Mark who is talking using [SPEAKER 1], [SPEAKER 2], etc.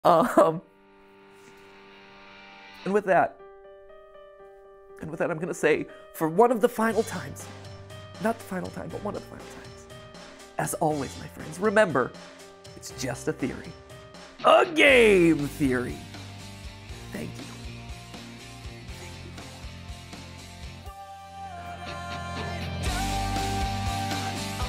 [SPEAKER 1] Um, and with that, I'm going to say, for one of the final times, not the final time, but one of the final times, as always, my friends, remember, it's just a theory. A game theory. Thank you.